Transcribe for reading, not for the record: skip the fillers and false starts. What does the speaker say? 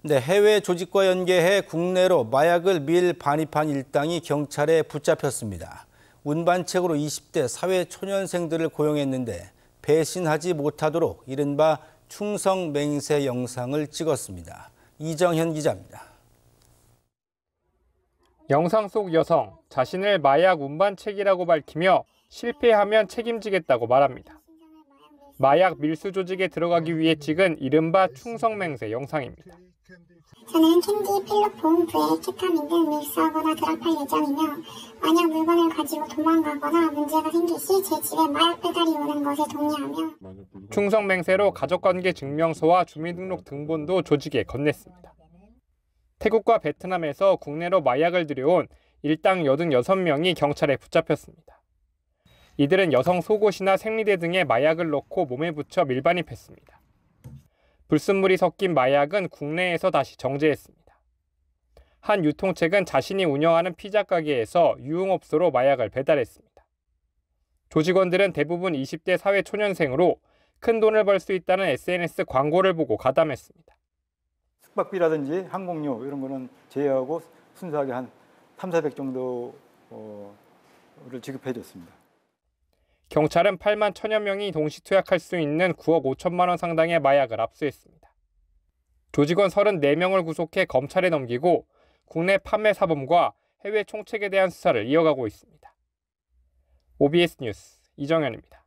네, 해외 조직과 연계해 국내로 마약을 밀반입한 일당이 경찰에 붙잡혔습니다. 운반책으로 20대 사회초년생들을 고용했는데 배신하지 못하도록 이른바 충성맹세 영상을 찍었습니다. 이정현 기자입니다. 영상 속 여성, 자신을 마약 운반책이라고 밝히며 실패하면 책임지겠다고 말합니다. 마약 밀수 조직에 들어가기 위해 찍은 이른바 충성맹세 영상입니다. 저는 캔디, 필록 본부에 케타민 등 밀수하거나 드랍할 예정이며 만약 물건을 가지고 도망가거나 문제가 생길 시 제 집에 마약 배달이 오는 것에 동의하며 충성맹세로 가족관계 증명서와 주민등록 등본도 조직에 건넸습니다. 태국과 베트남에서 국내로 마약을 들여온 일당 86명이 경찰에 붙잡혔습니다. 이들은 여성 속옷이나 생리대 등에 마약을 넣고 몸에 붙여 밀반입했습니다. 불순물이 섞인 마약은 국내에서 다시 정제했습니다. 한 유통책은 자신이 운영하는 피자 가게에서 유흥업소로 마약을 배달했습니다. 조직원들은 대부분 20대 사회초년생으로 큰 돈을 벌 수 있다는 SNS 광고를 보고 가담했습니다. 숙박비라든지 항공료 이런 거는 제외하고 순수하게 한 300~400 정도를 지급해 줬습니다. 경찰은 8만 1천여 명이 동시 투약할 수 있는 9억 5천만 원 상당의 마약을 압수했습니다. 조직원 34명을 구속해 검찰에 넘기고 국내 판매 사범과 해외 총책에 대한 수사를 이어가고 있습니다. OBS 뉴스 이정현입니다.